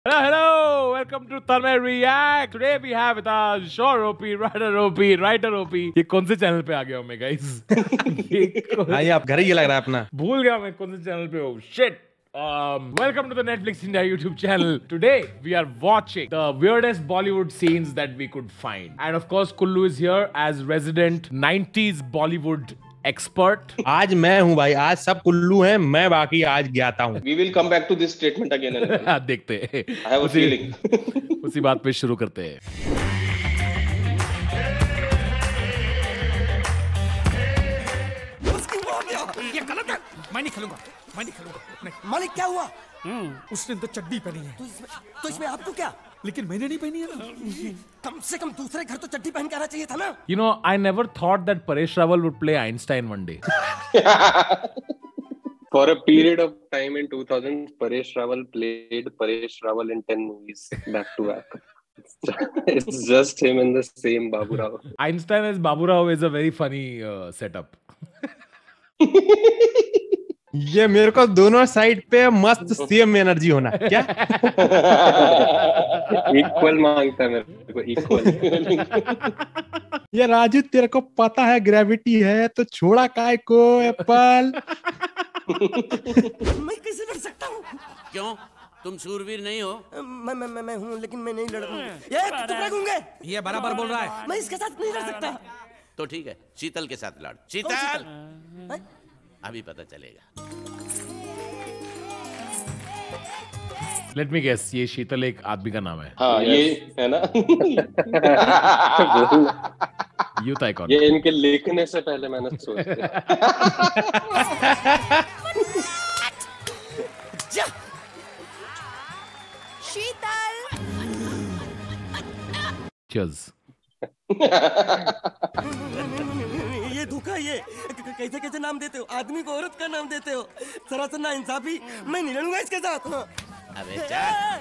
Hello, welcome to Tanmay React. Today we have with us Shore OP, Writer OP. ये कौन से channel पे आ गया हूँ मैं guys? हाँ, ये आप घर ही लग रहा है अपना. भूल गया मैं कौन से चैनल पे हूँ. Shit. Welcome to the Netflix India YouTube channel. Today we are watching the weirdest Bollywood scenes that we could find. And of course, Kullu is here as resident 90s Bollywood expert. आज मैं हूँ भाई, आज सब कुल्लू हैं, मैं बाकी आज ज्ञाता हूँ. We will come back to this statement again and again. देखते हैं. I have a feeling. उसी बात पे शुरू करते हैं. ये गलत है. मैं नहीं खेलूंगा. नहीं. मालिक क्या हुआ? उसने तो चड्डी पहनी है. तो इसमें आपको क्या? लेकिन मैंने नहीं पहनी है ना. कम से कम दूसरे घर तो चड्डी पहन के आना चाहिए था ना. You know, I never thought that Paresh Rawal would play Einstein one day. For a period of time in 2000, Paresh Rawal played Paresh Rawal in 10 movies back to back. It's just him and the same Babu Rao. Einstein as Babu Rao is a very funny setup. ये मेरे को दोनों side पे मस्त same energy होना क्या? Equal मांगता है मेरे को, इक्वल. ये राजू तेरे को पता है ग्रेविटी है तो छोड़ा काय को एप्पल. मैं कैसे लड़ सकता हूँ? क्यों? तुम शूरवीर नहीं हो? मैं हूँ लेकिन मैं नहीं लड़ूंगा. ये टुकड़े गूंगे. ये बराबर बोल रहा है. मैं इसके साथ नहीं लड़ सकता. तो ठीक है, शीतल के साथ लड़. शीतल अभी पता चलेगा. Let me guess, ये शीतल एक आदमी का नाम है. हाँ, ये है ना. Youth icon. ये इनके लिखने से पहले मैंने सोच लिया. शीतल. Cheers. ये धोखा. ये कैसे कैसे नाम देते हो? आदमी को औरत का नाम देते हो. सरासर ना इंसाफी. मैं नहीं लड़ूंगा इसके साथ. अबे चल.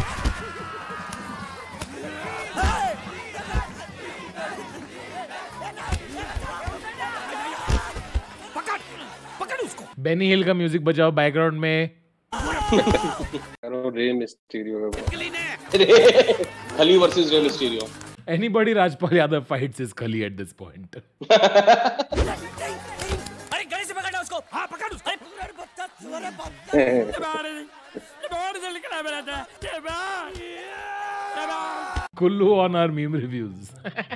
पकड़ उसको. बेनी हिल का म्यूजिक बजाओ बैकग्राउंड में. Rey Mysterio. Khali versus Rey Mysterio. Anybody Rajpal Yadav fights is Khali at this point. अरे गले से पकड़ना उसको. हाँ पकड़ उसको. Kullu on our meme reviews.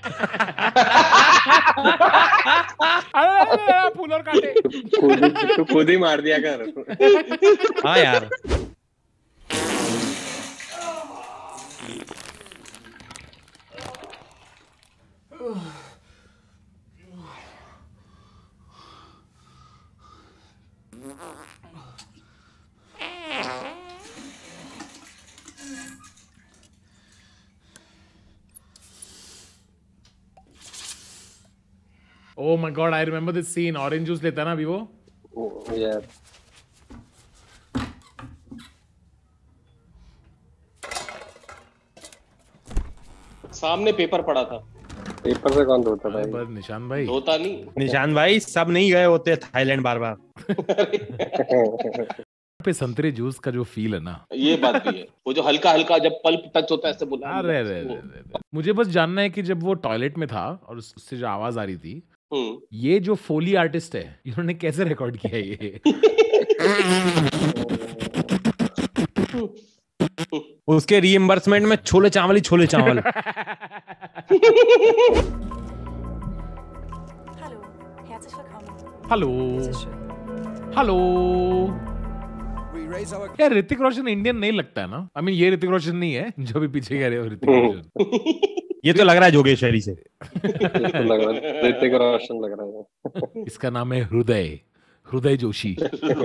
फूल और कांटे. तू खुद ही मार दिया कर. हाँ यार. Oh my god, I remember this scene. Orange juice लेता है ना अभी वो. यार. सामने पेपर पड़ा था. पेपर से कौन धोता भाई? पर निशान भाई. धोता नहीं. निशान भाई सब नहीं गए होते थाईलैंड बार बार. पे संतरे जूस का जो फील है ना. ये बात भी है. वो जो हल्का हल्का जब पल्प टच होता है ऐसे बुला. अरे मुझे बस जानना है कि जब वो टॉयलेट में था और उससे जो आवाज आ रही थी, ये जो फोली आर्टिस्ट है इन्होंने कैसे रिकॉर्ड किया ये? उसके रीइंबर्समेंट में छोले चावल ही छोले चावल. Hallo, herzlich willkommen. Hello hello. यार ऋतिक रोशन इंडियन नहीं लगता है ना. आई मीन ये ऋतिक रोशन नहीं है जो भी पीछे कह रहे हो. ऋतिक रोशन ये तो लग रहा है जोगेश्वरी से. लग रहा है ऋतिक रोशन लग रहा है. इसका नाम है हृदय जोशी.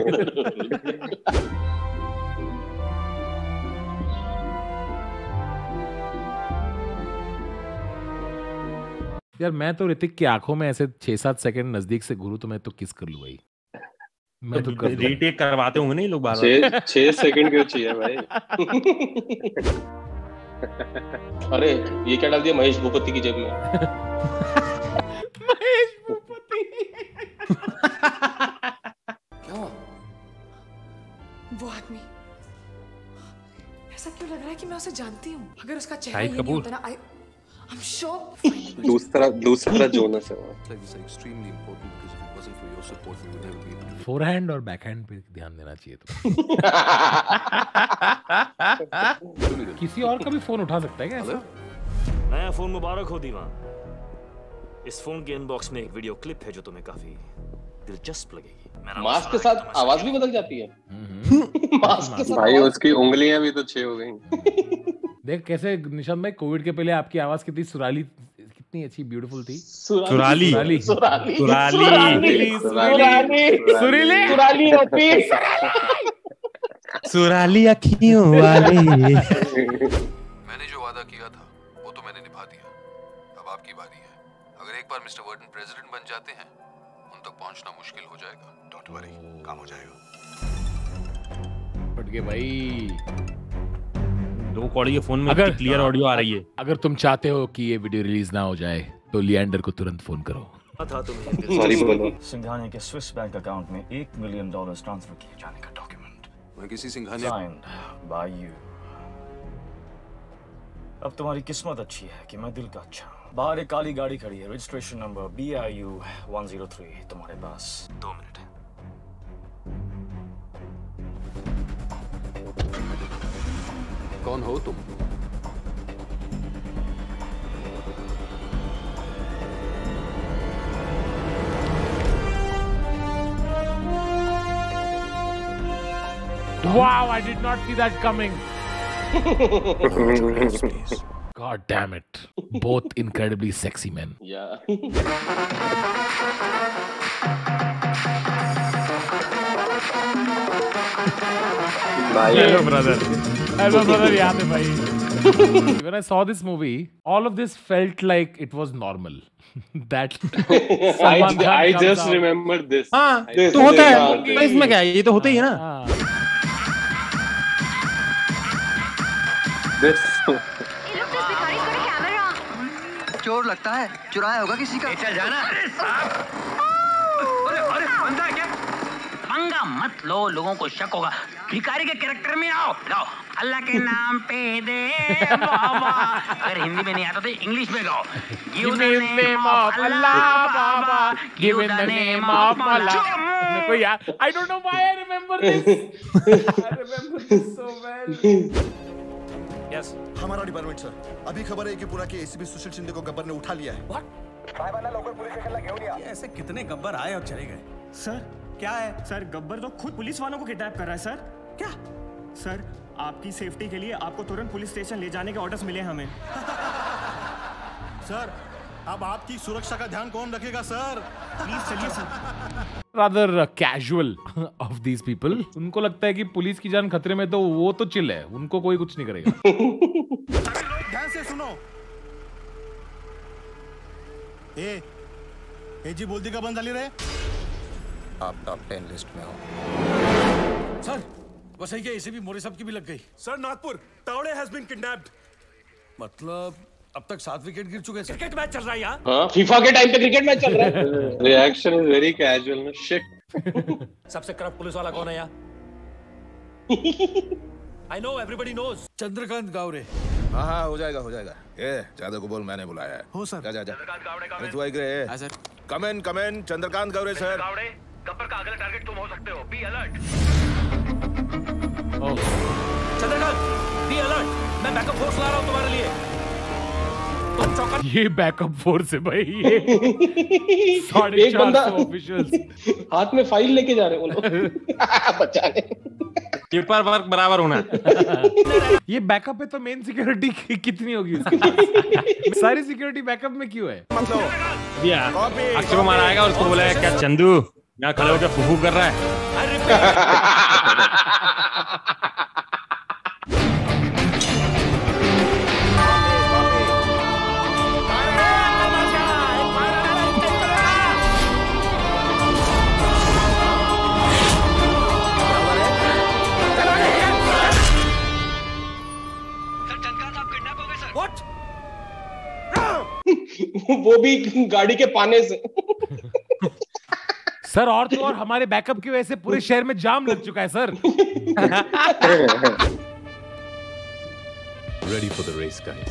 यार मैं तो ऋतिक की आंखों में ऐसे 6-7 सेकंड नजदीक से घूरूं तो मैं तो किस कर लूं भाई. मैं तो कर रीटेक करवाते होंगे नहीं लोग बार बार. 6 सेकंड क्यों चाहिए भाई? अरे ये क्या डाल दिया महेश भूपति की जेब में? महेश भूपति. वो आदमी ऐसा क्यों लग रहा है कि मैं उसे जानती हूँ। अगर उसका चेहरा शाहिद ये नहीं कपूर। होता ना, I'm sure. दूसरा जोनस है वो। फोरहैंड और बैकहैंड पे ध्यान देना चाहिए तो। किसी और का भी फोन उठा सकता है क्या ऐसा? नया फोन मुबारक हो दीवान। इस फोन के इनबॉक्स में एक वीडियो क्लिप है जो तुम्हें काफी दिलचस्प लगेगी। मास्क के साथ आवाज भी बदल जाती है। मास्क के साथ भाई उसकी उंगलियां भी तो 6 हो गई। देख कैसे निशांत भाई कोविड के पहले आपकी आवाज कितनी सुरीली, कितनी अच्छी ब्यूटीफुल थी। सुराली सुराली सुराली सुराली होती। सुराली अखियों वाले। मैंने जो वादा किया था वो तो मैंने निभा दिया। अब आपकी बारी है। अगर एक बार मिस्टर वर्डन प्रेसिडेंट बन जाते हैं, उन तक पहुंचना मुश्किल हो जाएगा। डोंट वरी, काम हो जाएगा। फट गए भाई। 2 कौड़ी के फोन में अगर- क्लियर ऑडियो आ रही है। अगर तुम चाहते हो कि ये वीडियो रिलीज ना हो जाए तो लिएंडर को तुरंत फोन करो। था तुम्हें सॉरी बोलो। सिंघानिया के स्विस बैंक अकाउंट में $1 मिलियन ट्रांसफर किए जाने का डॉक्यूमेंट मैं किसी सिंघानिया साइंड बाय यू। अब तुम्हारी किस्मत अच्छी है कि मैं दिल का अच्छा हूं। बाहर एक काली गाड़ी खड़ी है, रजिस्ट्रेशन नंबर BIU 103। तुम्हारे पास 2 मिनट है। कौन हो तुम? Wow, I did not see that coming. God damn it. Both incredibly sexy men. Yeah. Hello, brother. Hello, brother. याद है भाई. When I saw this movie, all of this felt like it was normal. That Salman Khan I comes just out. remember this. हाँ This तो होता is है not- इसमें क्या है, ये तो होता ही है ना। हाँ. This. चोर लगता है, चुराया होगा किसी का। चल जाना। पंगा मत लो, लोगों को शक होगा। भिखारी के कैरेक्टर में आओ, गाओ अल्लाह के नाम पे दे बाबा। अगर हिंदी में नहीं आता तो इंग्लिश में गाओ। Give the name of Allah Baba, give the name of Allah। मेरे को याद, I don't know why I remember this. I remember this so well. Yes हमारा डिपार्टमेंट सर, अभी खबर है कि पूरा के एसीपी सुशील शिंदे को गब्बर ने उठा लिया है। ये ऐसे कितने गब्बर आए और चले गए? सर क्या है? सर गब्बर तो खुद पुलिस वालों को किडनैप कर रहा है सर। क्या? सर आपकी सेफ्टी के लिए आपको तुरंत पुलिस स्टेशन ले जाने के ऑर्डर्स मिले हैं हमें। सर अब आपकी सुरक्षा का ध्यान कौन रखेगा सर? प्लीज चलिए sir. Rather casual of these people. उनको लगता है कि पुलिस की जान खतरे में तो वो तो चिल है, उनको कोई कुछ नहीं करेगा। ध्यान से सुनो। ए जी बोलती का बंद रे? आप टॉप 10 लिस्ट में हो। सर वसई के एसीपी मोरे साहब की भी लग गई। Sir Nagpur Tawde has been kidnapped. मतलब अब तक 7 विकेट गिर चुके हैं। क्रिकेट मैच चल रहा है यार। हाँ फीफा के टाइम पे क्रिकेट मैच चल रहा है। Reaction is very casual. No shit. सबसे करप्ट पुलिस वाला कौन है यार? I know everybody knows. Chandrakant गावरे। हाँ हो जाएगा हो जाएगा। ए जादव को बोल मैंने बुलाया है। हो सर। जा अरे तू sir come in Chandrakant Gawre sir. Gawde Gabbar का अगला टारगेट तुम हो सकते हो। Be alert. Chandrakant be alert. मैं बैकअप फोर्स ला रहा हूँ तुम्हारे लिए। ये बैकअप फोर्स है भाई। ये एक बंदा 450 ऑफिशियल्स हाथ में फाइल लेके जा रहे हैं वो लोग बचाने। पेपर वर्क बराबर होना। ये बैकअप है तो मेन सिक्योरिटी कितनी होगी उसके पास? सारी सिक्योरिटी बैकअप में क्यों है? अक्षय कुमार आएगा और उसको बोलेगा क्या चंदू यहाँ खड़े होकर फुफू कर रहा है। वो भी गाड़ी के पाने से। सर और तो और हमारे बैकअप की वजह से पूरे शहर में जाम लग चुका है sir. Ready for the race, guys.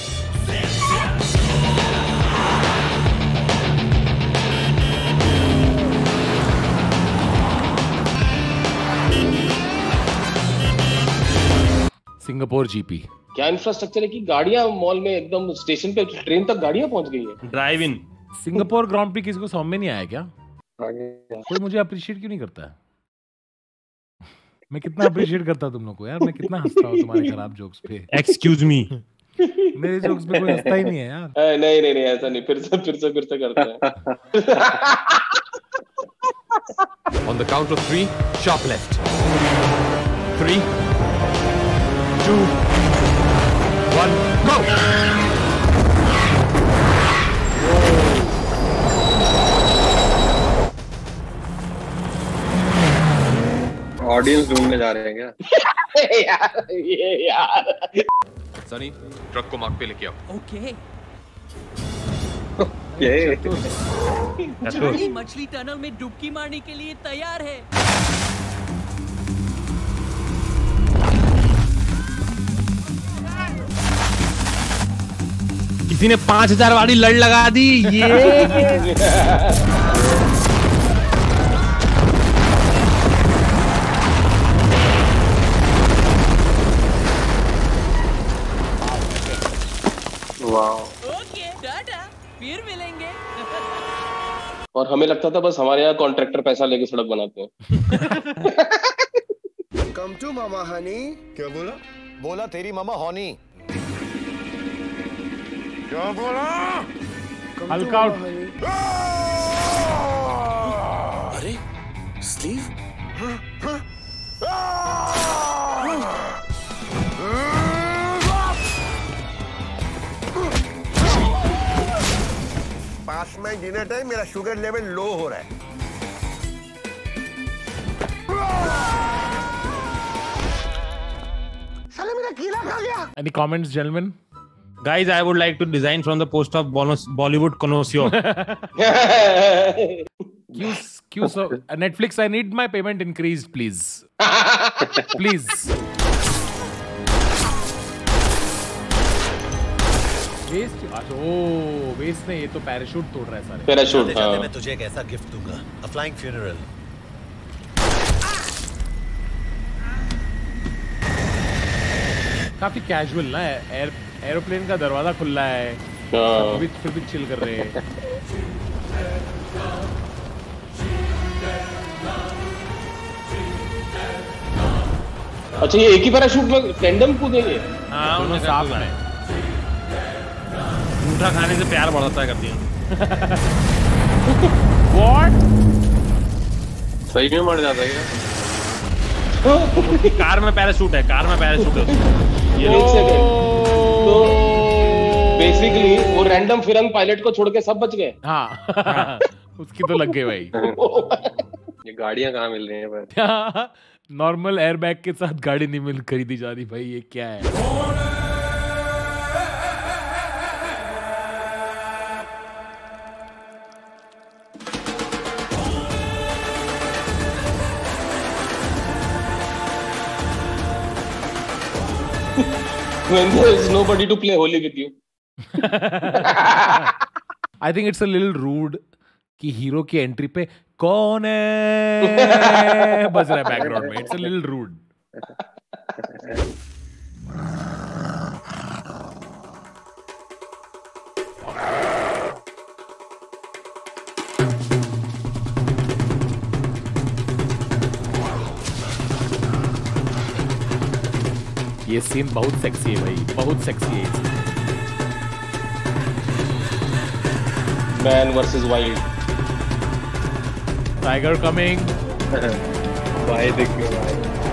Singapore GP. क्या इंफ्रास्ट्रक्चर है कि गाड़ियां मॉल में एकदम स्टेशन पे, ट्रेन तक गाड़ियां पहुंच गई है। Drive in. Singapore Grand Prix किसी को समझ में नहीं आया क्या? कोई मुझे अप्रिशिएट क्यों नहीं करता है? मैं कितना अप्रिशिएट करता तुम लोग को यार, मैं कितना हंसता हूँ तुम्हारे खराब जोक्स पे। Excuse me. मेरे जोक्स पे कोई हंसता ही नहीं है यार। नहीं ऐसा नहीं, फिर से करते हैं। On the count of 3, sharp left. 3, 2, 1, go! Audience ढूंढने जा रहे हैं क्या? यार सनी, ट्रक को मार्ग पे लेके आओ। ओके। चार्ली मछली टनल में डुबकी मारने के लिए तैयार है। किसी ने 5000 वाली लड़ लगा दी। ये ओके टाटा, फिर मिलेंगे। और हमें लगता था बस हमारे यहाँ कॉन्ट्रैक्टर पैसा लेके सड़क बनाते हैं। Come to mama honey. क्या बोला? बोला तेरी मामा हनी। क्या बोला? हल्का अरे स्लीव? पास में डिनर टाइम, मेरा शुगर लेवल लो हो रहा है। साले मेरा कीला खा गया। Any comments, gentlemen? Guys, I would like to resign from the post of Bollywood connoisseur. Netflix, I need my payment increased, please. Please. Waste नहीं, ये तो पैराशूट तोड़ रहा है सारे। पैराशूट। हाँ। मैं तुझे एक ऐसा गिफ्ट दूंगा, a flying funeral. काफी कैजुअल ना है, एरोप्लेन का दरवाजा खुला है, फिर भी चिल कर रहे हैं। अच्छा, ये एक ही पैराशूट में टेंडम कूदेंगे? हाँ, उन्हें साफ है। मीठा खाने से प्यार बढ़ता है करती हैं। What? सही में मर जाता है क्या? कार में पैराशूट है, कार में पैराशूट है। ये एक सेकंड, तो बेसिकली वो रैंडम फिरंग पायलट को छोड़ के सब बच गए। हाँ। उसकी तो लग गई भाई। ये गाड़ियां कहाँ मिल रही हैं भाई? नॉर्मल एयरबैग के साथ गाड़ी नहीं मिल खरीदी जा रही भाई, ये क्या है? When there is nobody to play holy with you. I think it's a little rude कि हीरो की एंट्री पे कौन है बज रहा है बैकग्राउंड में। It's a little rude. ये सीन बहुत सेक्सी है भाई, बहुत सेक्सी है। Man versus wild. Tiger coming. भाई देखिए भाई।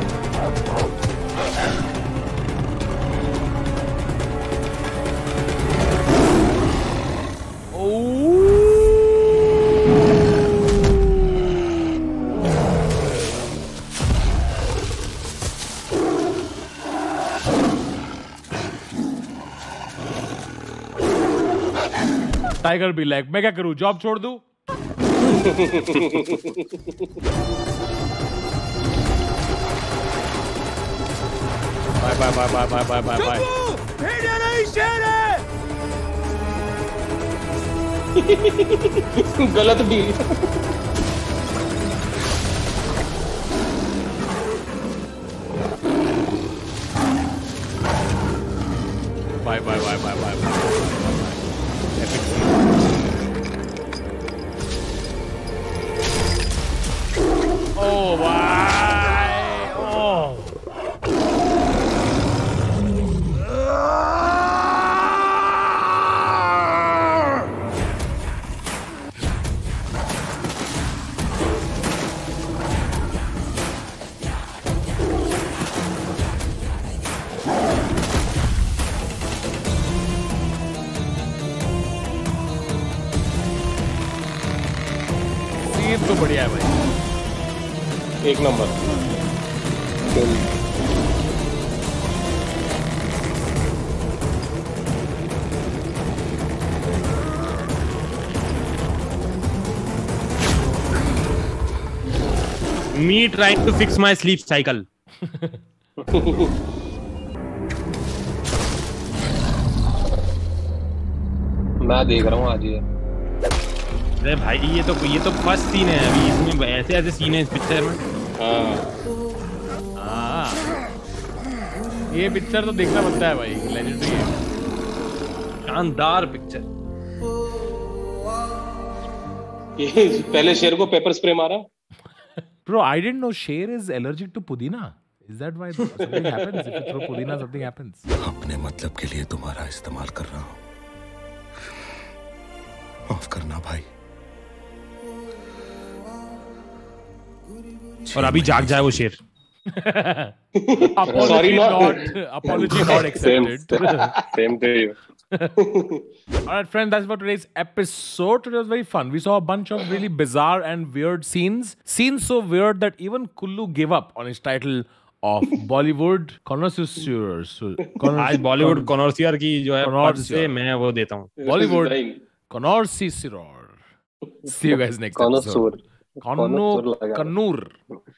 टाइगर भी लाइक, मैं क्या करूं, जॉब छोड़ दूं? Bye bye bye bye bye bye bye bye. भेड़िया नहीं शेर है। गलत भी। Bye bye bye bye bye bye. Epic. Oh why? Oh. Scene तो बढ़िया है भाई। एक number. Me trying to fix my sleep cycle. मैं देख रहा हूँ आज ये। अरे भाई ये तो फर्स्ट सीन है अभी, इसमें ऐसे ऐसे सीन है इस पिक्चर में। हाँ ये पिक्चर तो देखना बनता है भाई, लेजेंडरी है, शानदार पिक्चर। पहले शेर को पेपर स्प्रे मारा। Bro, I didn't know Sher is allergic to pudina. Is that why something happens? If you throw pudina, something happens. अपने मतलब के लिए तुम्हारा इस्तेमाल कर रहा हूँ, माफ करना भाई। और अभी जाग जाए वो शेर। Apology not accepted. Same to you. Alright friends, that's for today's episode. It was very fun. We saw a bunch of really bizarre and weird scenes. Scenes so weird that even Kullu gave up on his title of Bollywood connoisseur. आज बॉलीवुड कॉनोर्सियर की जो है पद से मैं वो देता हूँ। Bollywood connoisseur. See you guys next episode. Kannur.